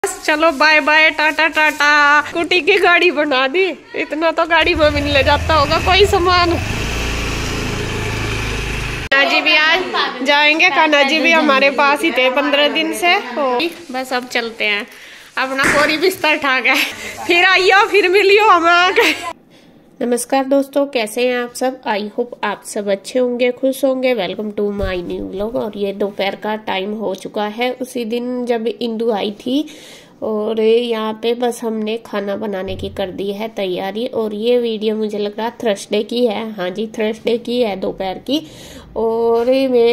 चलो bye bye tata tata. Scooty की गाड़ी बना दी, इतना तो गाड़ी में भी नहीं ले जाता होगा कोई सामान। कान्हा जी भी आज जाएंगे, कान्हा जी भी हमारे पास ही थे 15 दिन से। बस अब चलते हैं, अपना कोरी बिस्तर ठा गए, फिर आइयो फिर मिलियो हम आके। नमस्कार दोस्तों, कैसे हैं आप सब? आई होप आप सब अच्छे होंगे, खुश होंगे। Welcome to my new vlog. और ये दोपहर का टाइम हो चुका है, उसी दिन जब इंदु आई थी। और यहाँ पे बस हमने खाना बनाने की कर दी है तैयारी। और ये वीडियो मुझे लग रहा थर्सडे की है, हाँ जी थर्सडे की है दोपहर की। और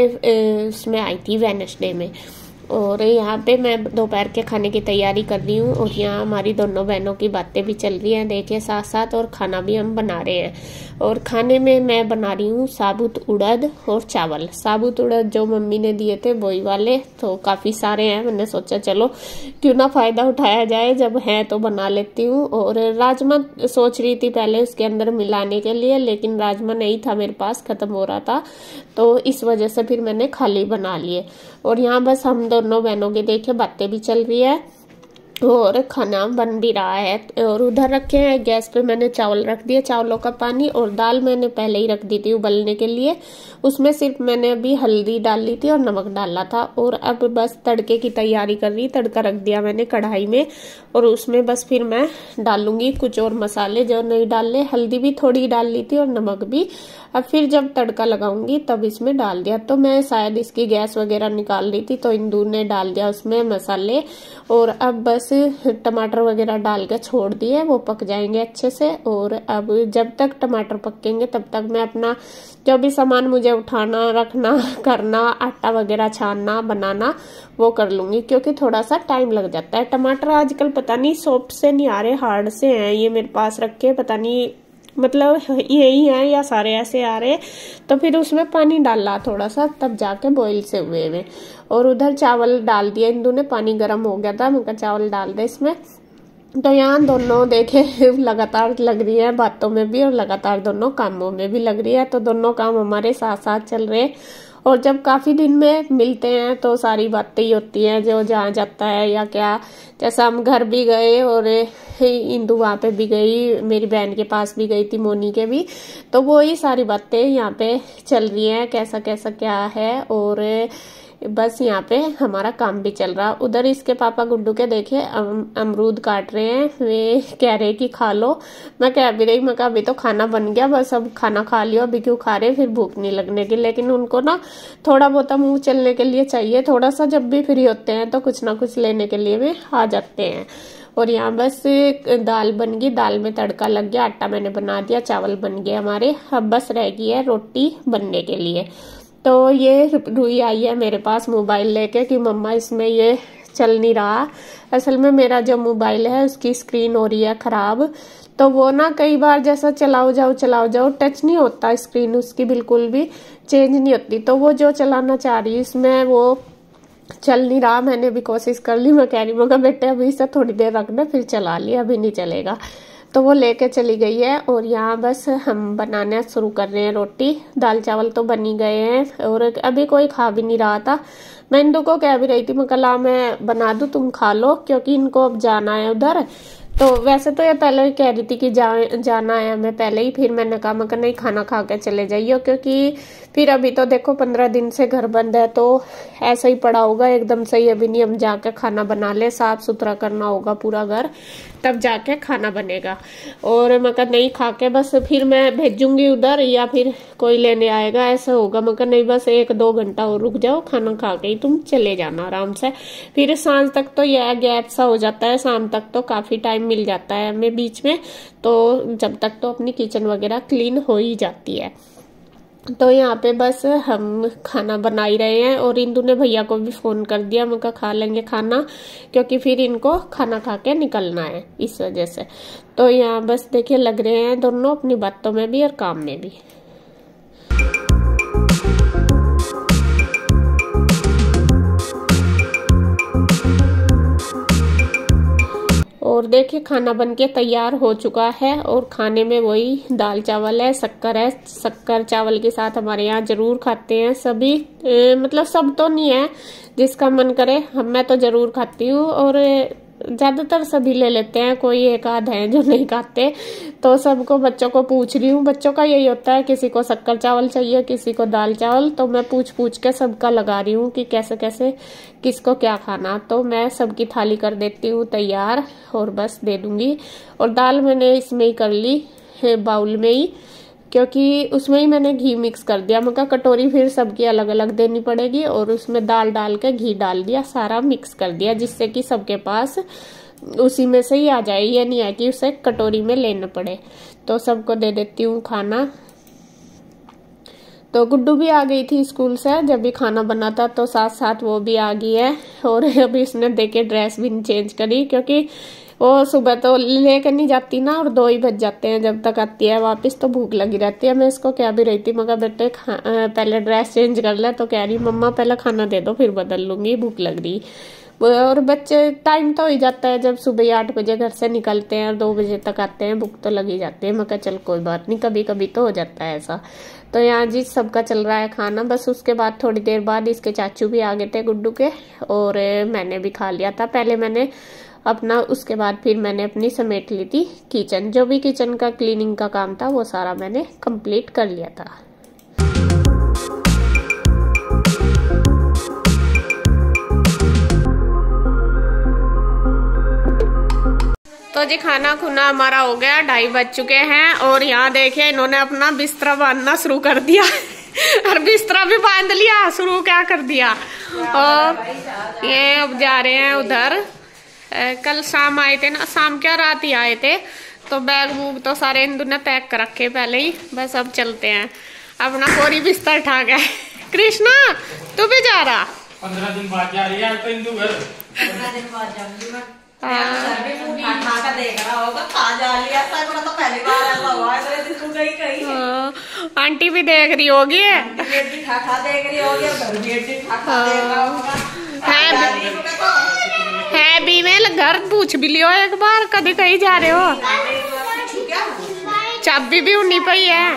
मैं उसमें आई थी वेडनेसडे में। और यहाँ पे मैं दोपहर के खाने की तैयारी कर रही हूँ। और यहाँ हमारी दोनों बहनों की बातें भी चल रही हैं, देखिए साथ साथ। और खाना भी हम बना रहे हैं। और खाने में मैं बना रही हूँ साबुत उड़द और चावल। साबुत उड़द जो मम्मी ने दिए थे वही वाले, तो काफ़ी सारे हैं। मैंने सोचा चलो क्यों ना फ़ायदा उठाया जाए, जब है तो बना लेती हूँ। और राजमा सोच रही थी पहले उसके अंदर मिलाने के लिए, लेकिन राजमा नहीं था मेरे पास, ख़त्म हो रहा था, तो इस वजह से फिर मैंने खाली बना लिए। और यहाँ बस हम दोनों बहनों की देखिए बातें भी चल रही है और खाना बन भी रहा है। और उधर रखे हैं गैस पे मैंने चावल रख दिए, चावलों का पानी। और दाल मैंने पहले ही रख दी थी उबलने के लिए, उसमें सिर्फ मैंने अभी हल्दी डाल ली थी और नमक डाला था। और अब बस तड़के की तैयारी कर रही, तड़का रख दिया मैंने कढ़ाई में। और उसमें बस फिर मैं डालूंगी कुछ और मसाले जो नहीं डाले, हल्दी भी थोड़ी डाल ली थी और नमक भी। अब फिर जब तड़का लगाऊंगी तब इसमें डाल दिया। तो मैं शायद इसकी गैस वगैरह निकाल रही थी, तो इंदु ने डाल दिया उसमें मसाले। और अब बस टमाटर वगैरह डाल के छोड़ दिए, वो पक जाएंगे अच्छे से। और अब जब तक टमाटर पकेंगे तब तक मैं अपना जो भी सामान मुझे उठाना रखना करना, आटा वगैरह छानना बनाना, वो कर लूंगी, क्योंकि थोड़ा सा टाइम लग जाता है। टमाटर आजकल पता नहीं सॉफ्ट से नहीं आ रहे, हार्ड से हैं ये मेरे पास रखे, पता नहीं मतलब यही है या सारे ऐसे आ रहे। तो फिर उसमें पानी डाला थोड़ा सा, तब जाके बॉईल से हुए में। और उधर चावल डाल दिया इंदु ने, पानी गर्म हो गया था, मैं चावल डाल दे इसमें। तो यहाँ दोनों देखे लगातार लग रही है बातों में भी और लगातार दोनों कामों में भी लग रही है। तो दोनों काम हमारे साथ साथ चल रहे हैं। और जब काफी दिन में मिलते हैं तो सारी बातें ही होती हैं, जो जहाँ जाता है या क्या। जैसा हम घर भी गए और इंदु वहाँ पे भी गई, मेरी बहन के पास भी गई थी, मोनी के भी। तो वो ही सारी बातें यहाँ पे चल रही हैं, कैसा कैसा क्या है। और बस यहाँ पे हमारा काम भी चल रहा। उधर इसके पापा गुड्डू के देखे अमरूद काट रहे हैं, वे कह रहे कि खा लो। मैं कह भी रही, मैं कहा अभी तो खाना बन गया, बस अब खाना खा लियो, अभी क्यों खा रहे, फिर भूख नहीं लगने की। लेकिन उनको ना थोड़ा बहुत मुंह चलने के लिए चाहिए, थोड़ा सा जब भी फ्री होते हैं तो कुछ ना कुछ लेने के लिए भी आ जाते हैं। और यहाँ बस दाल बन गई, दाल में तड़का लग गया, आटा मैंने बना दिया, चावल बन गए हमारे। अब बस रह गई है रोटी बनने के लिए। तो ये रूही आई है मेरे पास मोबाइल लेके कि मम्मा इसमें ये चल नहीं रहा। असल में मेरा जो मोबाइल है उसकी स्क्रीन हो रही है खराब। तो वो ना कई बार जैसा चलाओ जाओ टच नहीं होता, स्क्रीन उसकी बिल्कुल भी चेंज नहीं होती। तो वो जो चलाना चाह रही है इसमें वो चल नहीं रहा। मैंने भी कोशिश कर ली, मैं कह रही हूँ बेटे अभी इसे थोड़ी देर रख दे, फिर चला लिया, अभी नहीं चलेगा। तो वो लेके चली गई है। और यहाँ बस हम बनाना शुरू कर रहे हैं रोटी। दाल चावल तो बन ही गए हैं और अभी कोई खा भी नहीं रहा था। मैं इंदु को कह भी रही थी, मैं कला मैं बना दूँ तुम खा लो, क्योंकि इनको अब जाना है उधर। तो वैसे तो ये पहले ही कह रही थी कि जाना है हमें पहले ही। फिर मैंने कहा मैं नहीं खाना खा के चले जाइए, क्योंकि फिर अभी तो देखो 15 दिन से घर बंद है, तो ऐसा ही पड़ा होगा एकदम से ही। अभी नहीं हम जाके खाना बना ले, साफ सुथरा करना होगा पूरा घर, तब जाके खाना बनेगा। और मैं नहीं खा के बस फिर मैं भेजूंगी उधर, या फिर कोई लेने आएगा, ऐसा होगा। मैं नहीं बस 1-2 घंटा और रुक जाओ, खाना खा के ही तुम चले जाना आराम से। फिर सांझ तक तो यह गैप सा हो जाता है, शाम तक तो काफी टाइम मिल जाता है हमें बीच में। तो जब तक तो अपनी किचन वगैरह क्लीन हो ही जाती है। तो यहाँ पे बस हम खाना बना ही रहे हैं। और इंदु ने भैया को भी फोन कर दिया, मैं कहा खा लेंगे खाना, क्योंकि फिर इनको खाना खा के निकलना है इस वजह से। तो यहाँ बस देखिए लग रहे हैं दोनों अपनी बातों में भी और काम में भी। और देखिए खाना बनके तैयार हो चुका है। और खाने में वही दाल चावल है, शक्कर चावल के साथ हमारे यहाँ जरूर खाते हैं सभी। मतलब सब तो नहीं है, जिसका मन करे, मैं तो जरूर खाती हूँ। और ज्यादातर सभी ले लेते हैं, कोई एक आध है जो नहीं खाते। तो सबको बच्चों को पूछ रही हूँ, बच्चों का यही होता है, किसी को शक्कर चावल चाहिए, किसी को दाल चावल। तो मैं पूछ पूछ के सबका लगा रही हूँ कि कैसे कैसे किसको क्या खाना। तो मैं सबकी थाली कर देती हूँ तैयार और बस दे दूंगी। और दाल मैंने इसमें ही कर ली है, बाउल में ही, क्योंकि उसमें ही मैंने घी मिक्स कर दिया। मैं कहा कटोरी फिर सबकी अलग अलग देनी पड़ेगी, और उसमें दाल डाल के घी डाल दिया, सारा मिक्स कर दिया, जिससे कि सबके पास उसी में से ही आ जाए। ये नहीं है कि उसे कटोरी में लेना पड़े। तो सबको दे देती हूँ खाना। तो गुड्डू भी आ गई थी स्कूल से, जब भी खाना बना था तो साथ साथ वो भी आ गई है। और अभी उसने देखे ड्रेस भी चेंज करी, क्योंकि वो सुबह तो लेकर नहीं जाती ना, और 2 ही बज जाते हैं जब तक आती है वापस। तो भूख लगी रहती है। मैं इसको क्या भी रही थी, मगर बेटे पहले ड्रेस चेंज कर ले। तो कह रही मम्मा पहले खाना दे दो, फिर बदल लूंगी, भूख लग रही। और बच्चे टाइम तो हो ही जाता है, जब सुबह 8 बजे घर से निकलते हैं और 2 बजे तक आते हैं, भूख तो लगी जाती है। मैं कहा चल कोई बात नहीं, कभी कभी तो हो जाता है ऐसा। तो यहाँ जी सबका चल रहा है खाना। बस उसके बाद थोड़ी देर बाद इसके चाचू भी आ गए थे गुड्डू के, और मैंने भी खा लिया था पहले मैंने अपना। उसके बाद फिर मैंने अपनी समेट ली थी किचन, जो भी किचन का क्लीनिंग का काम था वो सारा मैंने कंप्लीट कर लिया था। तो जी खाना खुना हमारा हो गया, 2:30 बज चुके हैं। और यहाँ देखिए इन्होंने अपना बिस्तरा बांधना शुरू कर दिया और बिस्तरा भी बांध लिया, शुरू क्या कर दिया। और ये अब जा रहे हैं उधर। कल शाम आए थे ना, शाम क्या रात ही आए थे। तो बैग वूग तो सारे इंदु ने पैक कर रखे पहले ही। बस अब चलते हैं, अपना कोरी बिस्तर ठा गया। कृष्णा तू भी जा रहा? 15 दिन बाद जा रही है तो इंदु घर। 15 दिन बाद जाऊंगी मैं। आंटी भी देख रही होगी, है भी में घर पूछ भी लियो एक बार, कभी कहीं जा रहे हो? चाबी भी उन्हीं पे ही है।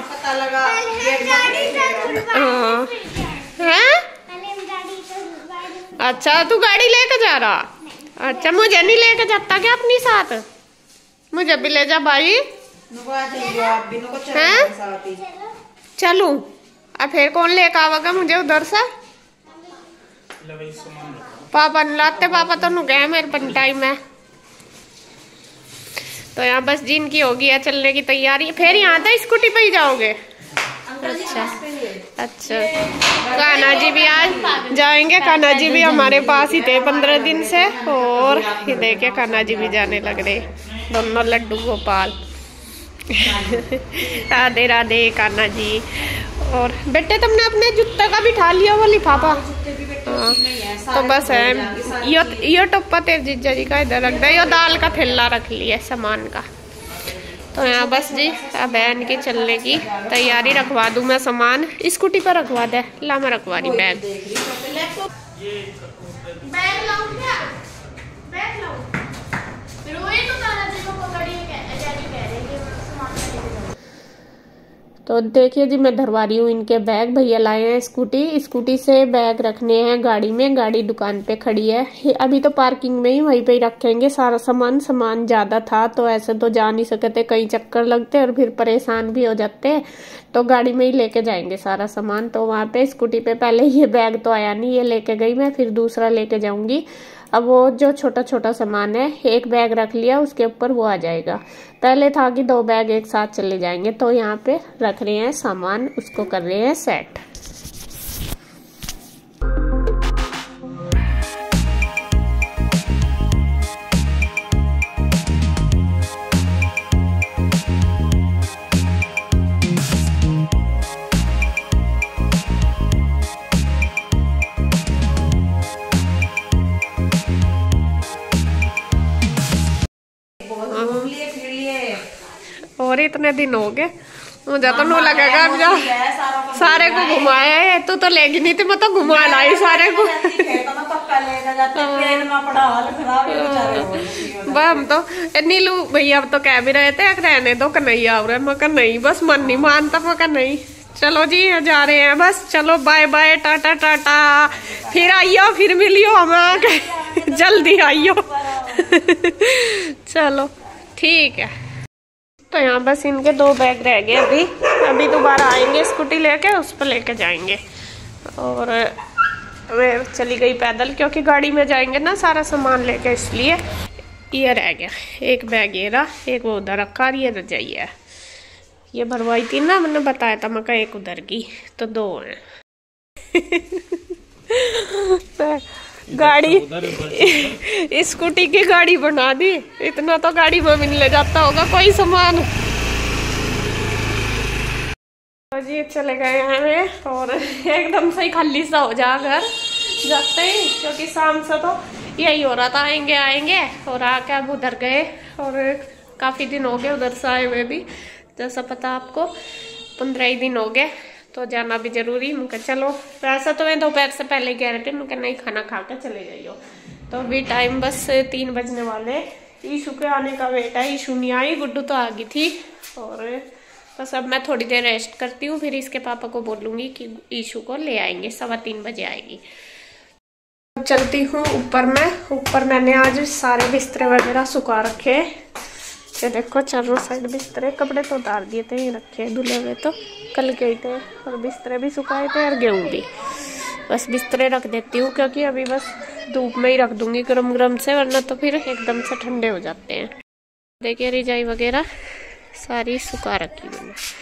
अच्छा तू गाड़ी लेके जा रहा? अच्छा मुझे नहीं लेके जाता क्या अपनी साथ? मुझे भी ले जा भाई। चलूं? अब फिर कौन लेकर आवेगा मुझे उधर से? पापा नहीं लाते, पापा तो नु गए मेरे पन टाइम है। तो यहाँ बस जिनकी होगी है चलने की तैयारी। फिर यहाँ था स्कूटी पे ही जाओगे? अच्छा अच्छा। कान्हा जी भी आज जाएंगे, कान्हा जी भी हमारे पास ही थे 15 दिन से। और ये देखिए कान्हा जी भी जाने लग रहे, दोनों लड्डू गोपाल। राधे राधे कान्हा जी। और बेटे तुमने अपने जूते का भी ठा लिया वो लिफाफा? तो बस है यो टप्पा तेरे जीजा जी का इधर रख दे, यो दाल का थैला रख लिया सामान का। तो यहाँ बस जी अब बहन की चलने की तैयारी। रखवा दूं मैं सामान, स्कूटी पर रखवा दे। ला मैं रखवा रही बैग। बैग लाऊं क्या? बैग लाऊं? रोए तो तारा जी को पकड़ी तो देखिए जी मैं धरवा रही हूँ इनके बैग। भैया लाए हैं स्कूटी से बैग रखने हैं गाड़ी में। गाड़ी दुकान पे खड़ी है अभी, तो पार्किंग में ही वहीं पे ही रखेंगे सारा सामान ज्यादा था तो ऐसे तो जा नहीं सकते, कई चक्कर लगते और फिर परेशान भी हो जाते। तो गाड़ी में ही लेके जाएंगे सारा सामान। तो वहाँ पे स्कूटी पे पहले ये बैग तो आया नहीं, ये लेके गई मैं, फिर दूसरा लेके जाऊंगी। अब वो जो छोटा छोटा सामान है एक बैग रख लिया, उसके ऊपर वो आ जाएगा। पहले था कि 2 बैग एक साथ चले जाएंगे। तो यहाँ पे रख रहे हैं सामान, उसको कर रहे हैं सेट। और इतने दिन हो गए मुझे तो नहीं लगेगा अब जा सारे को घुमाया है। तू तो लेगी नहीं थी, मैं तो घुमा लाई सारे को। हम तो नीलू भैया अब तो कह भी रहे थे रहने दो कन्हैया आ रहा है। मैं नहीं, बस मन नहीं मानता। मैं नहीं, चलो जी जा रहे हैं बस। चलो बाय बाय, टाटा टाटा। फिर आइयो, फिर मिलियो, हम जल्दी आइयो। चलो ठीक है। तो यहाँ बस इनके 2 बैग रह गए अभी। अभी दोबारा आएंगे स्कूटी लेके, उस पर लेके जाएंगे। और मैं चली गई पैदल क्योंकि गाड़ी में जाएंगे ना सारा सामान लेके, इसलिए। ये रह गया एक बैग, ये रहा एक वो उधर रखा, ये रजाई है। ये भरवाई थी ना, मैंने बताया था मैं, एक उधर की तो 2 हैं। गाड़ी स्कूटी की गाड़ी बना दी। इतना तो गाड़ी में भी नहीं ले जाता होगा कोई सामान। तो जी चले गए हैं और एकदम से ही खाली सा हो जा घर जाते ही, क्योंकि शाम से तो यही हो रहा था आएंगे आएंगे, और आके अब उधर गए। और काफी दिन हो गए उधर से आए हुए भी, जैसा पता आपको 15 ही दिन हो गए। तो जाना भी जरूरी, मुझे चलो। वैसा तो मैं दोपहर से पहले कह रहे थे, मुझे नहीं खाना खा के चले जाइयो। तो अभी टाइम बस 3 बजने वाले। ईशू के आने का वेट है। ईशू नहीं आई, गुड्डू तो आ गई थी। और बस अब मैं थोड़ी देर रेस्ट करती हूँ, फिर इसके पापा को बोलूँगी कि ईशू को ले आएंगे, 3:15 बजे आएगी। चलती हूँ ऊपर में। ऊपर मैंने आज सारे बिस्तरे वगैरह सुखा रखे। ये देखो चारों साइड बिस्तरे, कपड़े तो उतार दिए थे, ये रखे धुले हुए तो कल गए थे, और बिस्तरे भी सुखाए थे और गेहूँ भी। बस बिस्तरे रख देती हूँ क्योंकि अभी बस धूप में ही रख दूंगी गरम गरम से, वरना तो फिर एकदम से ठंडे हो जाते हैं। देखिए रजाई वगैरह सारी सुखा रखी मैंने।